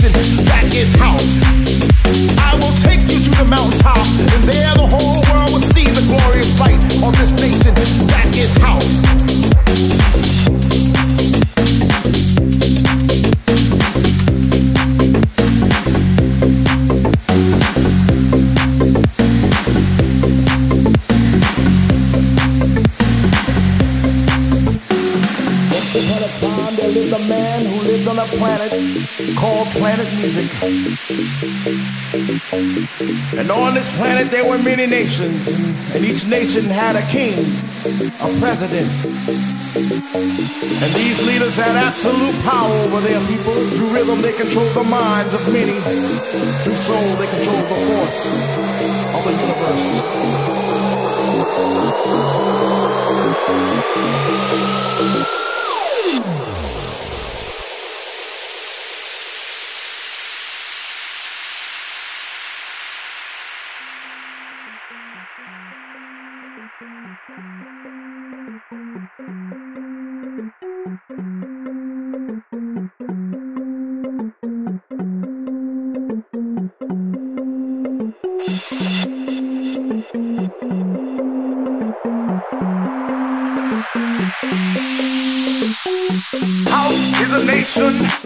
nation, that is house. I will take you to the mountaintop, and there the whole world will see the glorious light of this nation, that is house. There lived a man who lived on a planet called Planet Music. And on this planet there were many nations, and each nation had a king, a president. And these leaders had absolute power over their people. Through rhythm they controlled the minds of many. Through soul they controlled the force of the universe. House is a nation